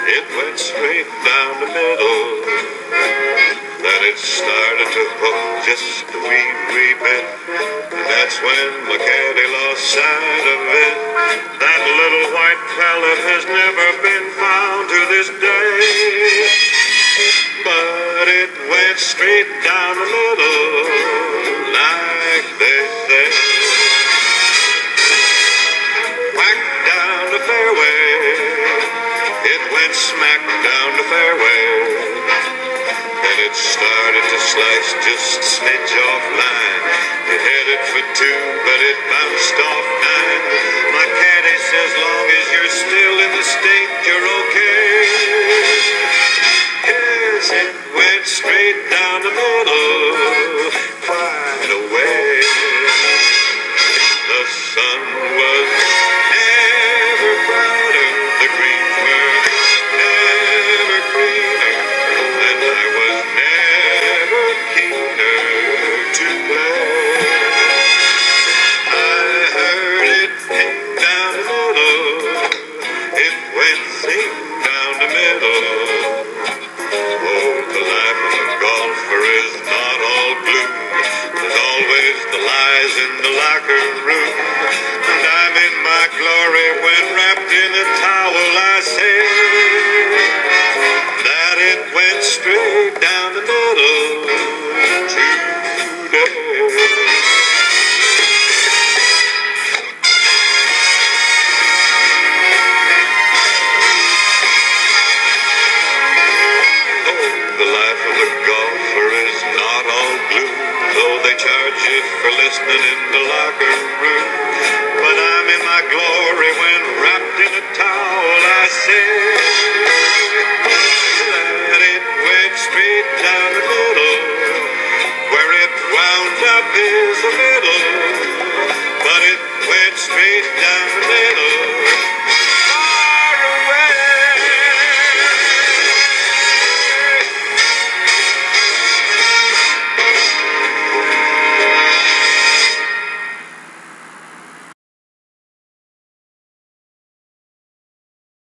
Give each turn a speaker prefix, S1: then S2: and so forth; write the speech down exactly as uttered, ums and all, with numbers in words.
S1: It went straight down the middle. Then it started to hook just a wee, wee bit. And that's when my caddy lost sight of it. That little white pellet has never been found to this day. But it went straight down the middle, like they say. Whack down the fairway. It went smack down the fairway. Then it started to slice just a smidge off line. It headed for two, but it bounced off nine. My caddy says, long as you're still in the state, you're okay. Yes, it went straight down the middle, quite away. The sun was never brighter, the greens were never greener, and I was never keener to play. I heard it ping down the middle, it went zing down the middle. Oh, the life of a golfer is not all blue. There's always the lies in the locker room. And I'm in my glory when wrapped in a towel I say that it went straight down the middle today. The life of a golfer is not all gloom, though they charge you for listening in the locker room. But I'm in my glory when wrapped in a towel I say that it went straight down the middle. Where it wound up is the middle, but it went straight down the middle.